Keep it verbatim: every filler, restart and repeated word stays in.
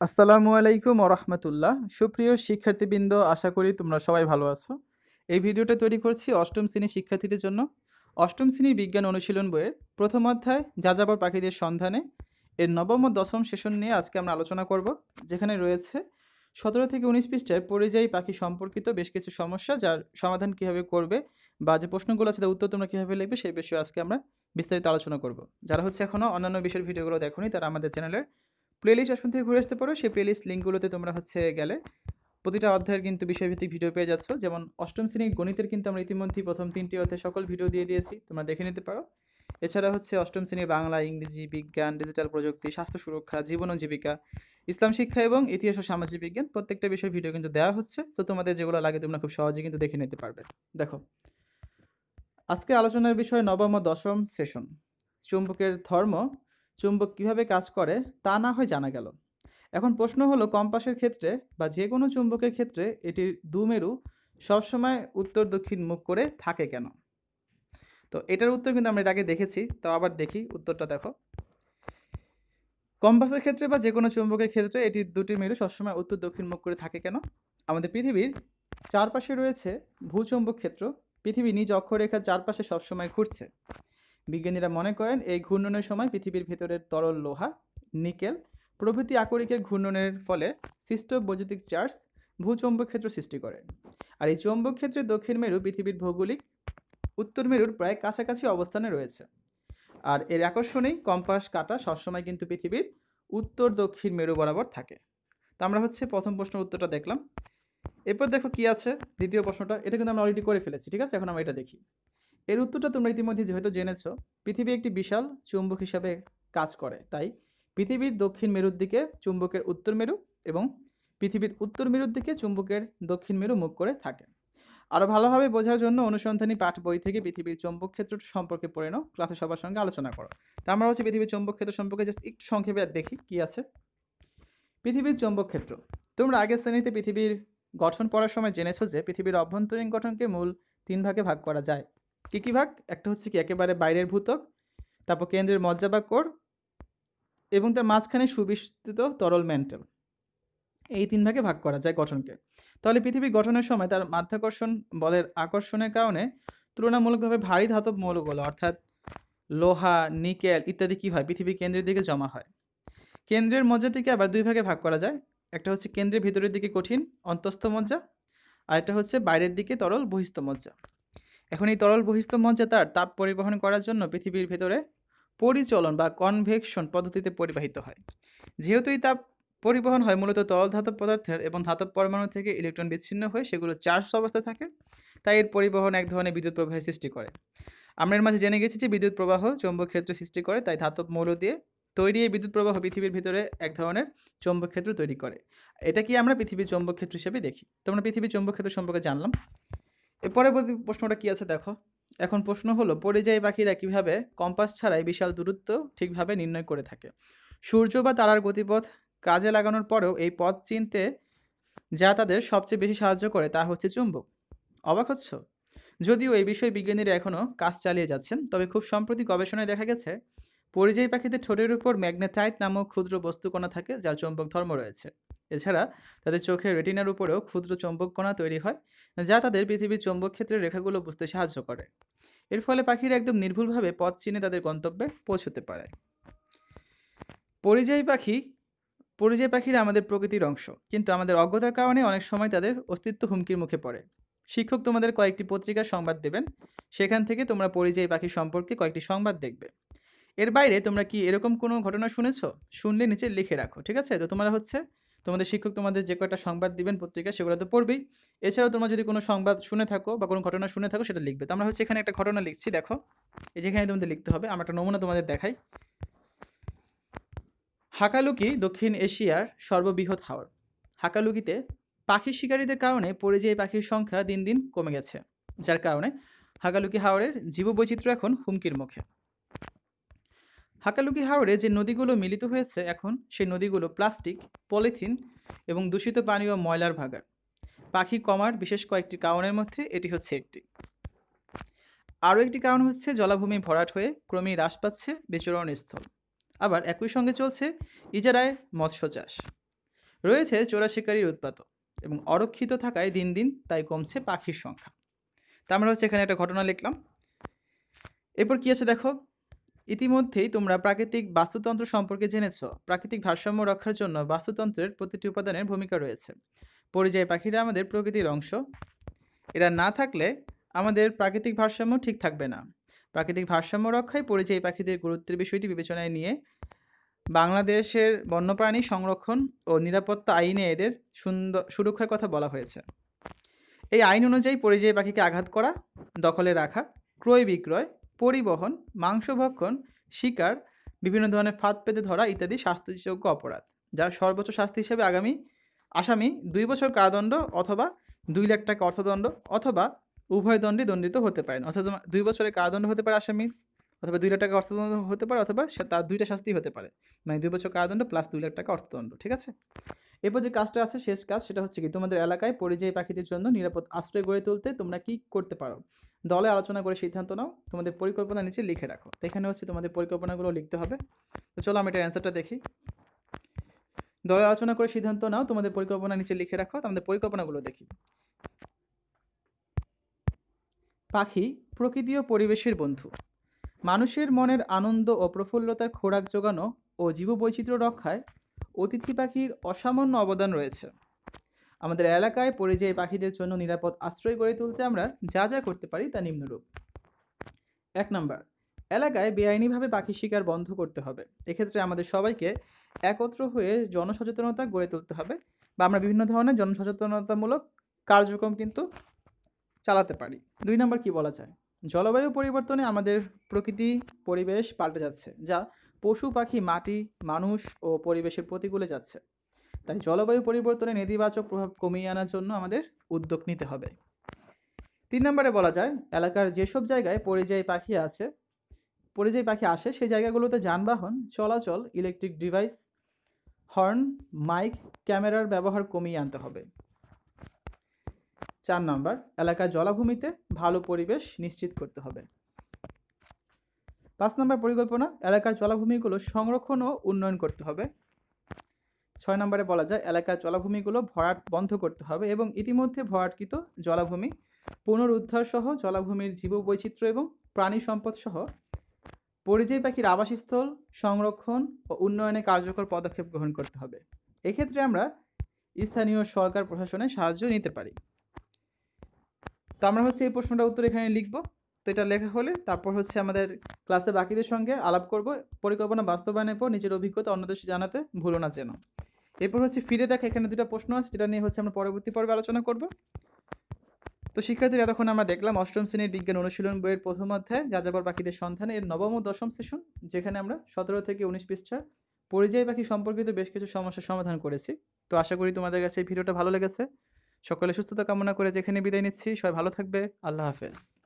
আসসালামু আলাইকুম ওয়া রাহমাতুল্লাহ। সুপ্রিয় শিক্ষার্থীবৃন্দ, আশা করি তোমরা সবাই ভালো আছো। এই ভিডিওটা তৈরি করছি অষ্টম শ্রেণীর শিক্ষার্থীদের জন্য। অষ্টম শ্রেণীর বিজ্ঞান অনুশীলন বইয়ের প্রথম অধ্যায় যাযাবর পাখিদের সন্ধানে এর নবম ও দশম সেশন নিয়ে আজকে আমরা আলোচনা করব, যেখানে রয়েছে সতেরো থেকে উনিশ পৃষ্ঠায় পরিযায়ী পাখি সম্পর্কিত বেশ কিছু সমস্যা, যার সমাধান কীভাবে করবে বা যে প্রশ্নগুলো আছে তার উত্তর তোমরা কীভাবে লিখবে সেই বিষয়ে আজকে আমরা বিস্তারিত আলোচনা করব। যারা হচ্ছে এখনও অন্যান্য বিষয়ের ভিডিওগুলো দেখোনি তারা আমাদের চ্যানেলের প্লেলিস্ট অপশন থেকে ঘুরে আসতে পারো। সেই প্লেলিস্ট লিঙ্কগুলোতে তোমরা হচ্ছে গেলে প্রতিটা অধ্যায়ের কিন্তু বিষয়ভিত্তিক ভিডিও পেয়ে যাচ্ছ। যেমন অষ্টম শ্রেণীর গণিতের কিন্তু আমরা ইতিমধ্যেই প্রথম তিনটি অধ্যায় সকল ভিডিও দিয়ে দিয়েছি, তোমরা দেখে নিতে পারো। এছাড়া হচ্ছে অষ্টম শ্রেণীর বাংলা, ইংরেজি, বিজ্ঞান, ডিজিটাল প্রযুক্তি, স্বাস্থ্য সুরক্ষা, জীবন ও জীবিকা, ইসলাম শিক্ষা এবং ইতিহাস ও সামাজিক বিজ্ঞান প্রত্যেকটা বিষয়ের ভিডিও কিন্তু দেওয়া হচ্ছে। তো তোমাদের যেগুলো লাগে তোমরা খুব সহজে কিন্তু দেখে নিতে পারবে। দেখো, আজকে আলোচনার বিষয় নবম ও দশম সেশন। চুম্বকের ধর্ম, চুম্বক কিভাবে কাজ করে তা না হয় জানা গেল। এখন প্রশ্ন হলো, কম্পাসের ক্ষেত্রে বা যে কোনো চুম্বকের ক্ষেত্রে এটির দুমেরু সবসময় উত্তর দক্ষিণ মুখ করে থাকে কেন? তো এটার উত্তর কিন্তু আমরা এর আগে দেখেছি, তাও আবার দেখি উত্তরটা। দেখো, কম্পাসের ক্ষেত্রে বা যে কোনো চুম্বকের ক্ষেত্রে এটির দুটি মেরু সবসময় উত্তর দক্ষিণ মুখ করে থাকে কেন? আমাদের পৃথিবীর চারপাশে রয়েছে ভূচুম্বক ক্ষেত্র। পৃথিবী নিজ অক্ষরেখার চারপাশে সবসময় ঘুরছে। বিজ্ঞানীরা মনে করেন এই ঘূর্ণনের সময় পৃথিবীর ভেতরের তরল লোহা, নিকেল প্রভৃতি আকরিকের ঘূর্ণনের ফলে সৃষ্ট বৈদ্যুতিক চার্জ ভূচৌম্বক ক্ষেত্র সৃষ্টি করে। আর এই চৌম্বক ক্ষেত্রের দক্ষিণ মেরু পৃথিবীর ভৌগোলিক উত্তর মেরুর প্রায় কাছাকাছি অবস্থানে রয়েছে। আর এর আকর্ষণেই কম্পাস কাঁটা সবসময় কিন্তু পৃথিবীর উত্তর দক্ষিণ মেরু বরাবর থাকে। তো আমরা হচ্ছে প্রথম প্রশ্নের উত্তরটা দেখলাম। এরপর দেখো কি আছে দ্বিতীয় প্রশ্নটা, এটা কিন্তু আমরা অলরেডি করে ফেলেছি, ঠিক আছে? এখন আমরা এটা দেখি। এর উত্তরটা তোমরা ইতিমধ্যে যেহেতু জেনেছো, পৃথিবী একটি বিশাল চুম্বক হিসাবে কাজ করে, তাই পৃথিবীর দক্ষিণ মেরুর দিকে চুম্বকের উত্তর মেরু এবং পৃথিবীর উত্তর মেরুর দিকে চুম্বকের দক্ষিণ মেরু মুখ করে থাকে। আরও ভালোভাবে বোঝার জন্য অনুসন্ধানী পাঠ বই থেকে পৃথিবীর চৌম্বক ক্ষেত্র সম্পর্কে পড়ে নাও, ক্লাসে সবার সঙ্গে আলোচনা করো। তা আমরা হচ্ছে পৃথিবীর চৌম্বক ক্ষেত্র সম্পর্কে জাস্ট একটু সংক্ষেপে দেখি কি আছে। পৃথিবীর চৌম্বক ক্ষেত্র, তোমরা আগের শ্রেণীতে পৃথিবীর গঠন পড়ার সময় জেনেছো যে পৃথিবীর অভ্যন্তরীণ গঠনকে মূল তিন ভাগে ভাগ করা যায়। কী কী ভাগ? একটা হচ্ছে কি একেবারে বাইরের ভূত্বক, তারপর কেন্দ্রের মজ্জা বা কোর, এবং তার মাঝখানে সুবিস্তৃত তরল ম্যান্টেল। এই তিন ভাগে ভাগ করা যায় গঠনকে। তাহলে পৃথিবী গঠনের সময় তার মাধ্যাকর্ষণ বলের আকর্ষণের কারণে তুলনামূলকভাবে ভারী ধাতব মৌলগুলো অর্থাৎ লোহা, নিকেল ইত্যাদি কী হয়, পৃথিবীর কেন্দ্রের দিকে জমা হয়। কেন্দ্রের মজ্জাটিকে আবার দুই ভাগে ভাগ করা যায়। একটা হচ্ছে কেন্দ্রের ভিতরের দিকে কঠিন অন্তঃস্থ মজ্জা, আর একটা হচ্ছে বাইরের দিকে তরল বহিস্থ মজ্জা। এখন এই তরল বহিস্থ মজ্জা তার তাপ পরিবহন করার জন্য পৃথিবীর ভেতরে পরিচলন বা কনভেকশন পদ্ধতিতে পরিবাহিত হয়। যেহেতু এই তাপ পরিবহন হয় মূলত তরল ধাতব পদার্থের এবং ধাতব পরমাণু থেকে ইলেকট্রন বিচ্ছিন্ন হয়ে সেগুলো চার্জ অবস্থায় থাকে, তাই এর পরিবহন এক ধরনের বিদ্যুৎ প্রবাহের সৃষ্টি করে। আমরা এর মাঝে জেনে গেছি যে বিদ্যুৎ প্রবাহ চৌম্বক ক্ষেত্র সৃষ্টি করে, তাই ধাতব মৌল দিয়ে তৈরি এই বিদ্যুৎ প্রবাহ পৃথিবীর ভিতরে এক ধরনের চৌম্বক ক্ষেত্র তৈরি করে। এটা কি আমরা পৃথিবীর চৌম্বক ক্ষেত্র হিসেবে দেখি। তো আমরা পৃথিবীর চৌম্বক ক্ষেত্র সম্পর্কে জানলাম। এর পরবর্তী প্রশ্নটা কি আছে দেখো। এখন প্রশ্ন হলো, পরিযায়ী পাখিরা কিভাবে কম্পাস ছাড়াই বিশাল দূরত্ব ঠিকভাবে নির্ণয় করে থাকে? সূর্য বা তারার গতিপথ কাজে লাগানোর পরেও এই পথ চিনতে যা তাদের সবচেয়ে বেশি সাহায্য করে তা হচ্ছে চুম্বক। অবাক হচ্ছ? যদিও এই বিষয়ে বিজ্ঞানীরা এখনও কাজ চালিয়ে যাচ্ছেন, তবে খুব সম্প্রতি গবেষণায় দেখা গেছে পরিযায়ী পাখিদের ঠোঁটের উপর ম্যাগনেটাইট নামক ক্ষুদ্র বস্তুকণা থাকে, যার চৌম্বক ধর্ম রয়েছে। এছাড়া তাদের চোখের রেটিনার উপরেও ক্ষুদ্র চৌম্বক কণা তৈরি হয়, যা তাদের পৃথিবীর চৌম্বক ক্ষেত্রের রেখাগুলো বুঝতে সাহায্য করে। এর ফলে পাখিরা একদম নির্ভুলভাবে পথ চিনে তাদের গন্তব্যে পৌঁছতে পারে। পরিযায়ী পাখি পরিযায়ী পাখিরা আমাদের প্রকৃতির অংশ, কিন্তু আমাদের অজ্ঞতার কারণে অনেক সময় তাদের অস্তিত্ব হুমকির মুখে পড়ে। শিক্ষক তোমাদের কয়েকটি পত্রিকার সংবাদ দেবেন, সেখান থেকে তোমরা পরিযায়ী পাখি সম্পর্কে কয়েকটি সংবাদ দেখবে। এর বাইরে তোমরা কি এরকম কোনো ঘটনা শুনেছো? শুনলে নিচে লিখে রাখো, ঠিক আছে? তো তোমরা হচ্ছে তোমাদের শিক্ষক তোমাদের যে কয়েকটা সংবাদ দিবেন পত্রিকা, সেগুলো তো পড়বেই। এছাড়াও তোমরা যদি কোনো সংবাদ শুনে থাকো বা কোনো ঘটনা শুনে থাকো সেটা লিখবে। তো আমরা হচ্ছে এখানে একটা ঘটনা লিখছি, দেখো এই যেখানে তোমাদের লিখতে হবে। আমরা একটা নমুনা তোমাদের দেখাই। হাকালুকি দক্ষিণ এশিয়ার সর্ববৃহৎ হাওর। হাকালুকিতে পাখি শিকারীদের কারণে পরিযায়ী পাখির সংখ্যা দিন দিন কমে গেছে, যার কারণে হাকালুকি হাওরের জীববৈচিত্র্য এখন হুমকির মুখে। হাকালুকি হাওরে যে নদীগুলো মিলিত হয়েছে এখন, সেই নদীগুলো প্লাস্টিক, পলিথিন এবং দূষিত পানি ও ময়লার ভাগার। পাখি কমার বিশেষ কয়েকটি কারণের মধ্যে এটি হচ্ছে একটি। আরও একটি কারণ হচ্ছে জলাভূমি ভরাট হয়ে ক্রমেই হ্রাস পাচ্ছে বিচরণ স্থল। আবার একই সঙ্গে চলছে ইজারায় মৎস্য চাষ। রয়েছে চোরা শিকারির উৎপাতও এবং অরক্ষিত থাকায় দিন দিন তাই কমছে পাখির সংখ্যা। তা আমরা হচ্ছে এখানে একটা ঘটনা লিখলাম। এরপর কি আছে দেখো, ইতিমধ্যেই তোমরা প্রাকৃতিক বাস্তুতন্ত্র সম্পর্কে জেনেছ। প্রাকৃতিক ভারসাম্য রক্ষার জন্য বাস্তুতন্ত্রের প্রতিটি উপাদানের ভূমিকা রয়েছে। পরিযায়ী পাখিরা আমাদের প্রকৃতির অংশ। এরা না থাকলে আমাদের প্রাকৃতিক ভারসাম্য ঠিক থাকবে না। প্রাকৃতিক ভারসাম্য রক্ষায় পরিযায়ী পাখিদের গুরুত্বের বিষয়টি বিবেচনায় নিয়ে বাংলাদেশের বন্যপ্রাণী সংরক্ষণ ও নিরাপত্তা আইনে এদের সুন্দর সুরক্ষার কথা বলা হয়েছে। এই আইন অনুযায়ী পরিযায়ী পাখিকে আঘাত করা, দখলে রাখা, ক্রয় বিক্রয়, পরিবহন, মাংস ভক্ষণ, শিকার, বিভিন্ন ধরনের ফাঁদ পেতে ধরা ইত্যাদি শাস্তিযোগ্য অপরাধ, যার সর্বোচ্চ শাস্তি হিসেবে আগামী আসামি দুই বছর কারাদণ্ড অথবা দুই লাখ টাকা অর্থদণ্ড অথবা উভয় দণ্ডে দণ্ডিত হতে পারেন। অর্থাৎ দুই বছরের কারাদণ্ড হতে পারে আসামি, অথবা দুই লাখ টাকা অর্থদণ্ড হতে পারে, অথবা তার দুইটা শাস্তি হতে পারে, মানে দুই বছর কারাদণ্ড প্লাস দুই লাখ টাকা অর্থদণ্ড। ঠিক আছে। এরপর যে কাজটা আছে, শেষ কাজ, সেটা হচ্ছে কি, তোমাদের এলাকায় পরিযায়ী পাখিদের জন্য নিরাপদ আশ্রয় গড়ে তুলতে তোমরা কি করতে পারো। দলে আলোচনা করে সিদ্ধান্ত নাও, তোমাদের পরিকল্পনা নিচে লিখে রাখো। তো এখানে হচ্ছে তোমাদের পরিকল্পনাগুলো লিখতে হবে। তো চলো আমি এটার অ্যান্সারটা দেখি। দলে আলোচনা করে সিদ্ধান্ত নাও, তোমাদের পরিকল্পনা নিচে লিখে রাখো। তোমাদের পরিকল্পনাগুলো দেখি। পাখি প্রকৃতি ও পরিবেশের বন্ধু। মানুষের মনের আনন্দ ও প্রফুল্লতার খোরাক যোগানো ও জীববৈচিত্র্য রক্ষায় অতিথি পাখির অসামান্য অবদান রয়েছে। আমাদের এলাকায় পরিযায়ী পাখিদের জন্য নিরাপদ আশ্রয় গড়ে তুলতে আমরা যা যা করতে পারি তা নিম্নরূপ। এক নম্বর, এলাকায় বেআইনিভাবে পাখি শিকার বন্ধ করতে হবে। এক্ষেত্রে আমাদের সবাইকে একত্র হয়ে জনসচেতনতা গড়ে তুলতে হবে, বা আমরা বিভিন্ন ধরনের জনসচেতনতামূলক কার্যক্রম কিন্তু চালাতে পারি। দুই নম্বর কি বলা যায়, জলবায়ু পরিবর্তনে আমাদের প্রকৃতি পরিবেশ পাল্টে যাচ্ছে, যা পশু পাখি, মাটি, মানুষ ও পরিবেশের প্রতিকূলে যাচ্ছে। তাই জলবায়ু পরিবর্তনের নেতিবাচক প্রভাব কমিয়ে আনার জন্য আমাদের উদ্যোগ নিতে হবে। তিন নম্বরে বলা যায়, এলাকার যেসব জায়গায় পরিযায়ী পাখি আছে পরিযায়ী পাখি আসে সেই জায়গাগুলোতে যানবাহন চলাচল, ইলেকট্রিক ডিভাইস, হর্ন, মাইক, ক্যামেরার ব্যবহার কমিয়ে আনতে হবে। চার নম্বর, এলাকার জলাভূমিতে ভালো পরিবেশ নিশ্চিত করতে হবে। পাঁচ নম্বর পরিকল্পনা, এলাকার জলাভূমিগুলো সংরক্ষণ ও উন্নয়ন করতে হবে। ছয় নম্বরে বলা যায়, এলাকার জলাভূমিগুলো ভরাট বন্ধ করতে হবে এবং ইতিমধ্যে ভরাটকৃত জলাভূমি পুনরুদ্ধার সহ জলাভূমির জীববৈচিত্র্য এবং প্রাণী সম্পদ সহ পরিযায়ী পাখির আবাসস্থল সংরক্ষণ ও উন্নয়নে কার্যকর পদক্ষেপ গ্রহণ করতে হবে। এক্ষেত্রে আমরা স্থানীয় সরকার প্রশাসনের সাহায্য নিতে পারি। তো আমরা হচ্ছে এই প্রশ্নটার উত্তর এখানে লিখব। তো এটা লেখা হলে তারপর হচ্ছে আমাদের ক্লাসে বাকিদের সঙ্গে আলাপ করব। পরিকল্পনা বাস্তবায়নের পর নিজের অভিজ্ঞতা অন্যদের জানাতে ভুলো না যেন। এরপর হচ্ছে ফিরে দেখা, এখানে দুটা প্রশ্ন আছে যেটা নিয়ে হচ্ছে আমরা পরবর্তী পর্বে আলোচনা করব। তো শিক্ষার্থীরা, এতক্ষণ আমরা দেখলাম অষ্টম শ্রেণীর বিজ্ঞান অনুশীলন বইয়ের প্রথম অধ্যায় যাযাবর পাখিদের সন্ধানে এর নবম ও দশম সেশন, যেখানে আমরা সতেরো থেকে উনিশ পৃষ্ঠার পরিযায়ী পাখি সম্পর্কিত বেশ কিছু সমস্যার সমাধান করেছি। তো আশা করি তোমাদের কাছে এই ভিডিওটা ভালো লেগেছে। সকলে সুস্থতা কামনা করে যেখানে বিদায় নিচ্ছি, সবাই ভালো থাকবে। আল্লাহ হাফেজ।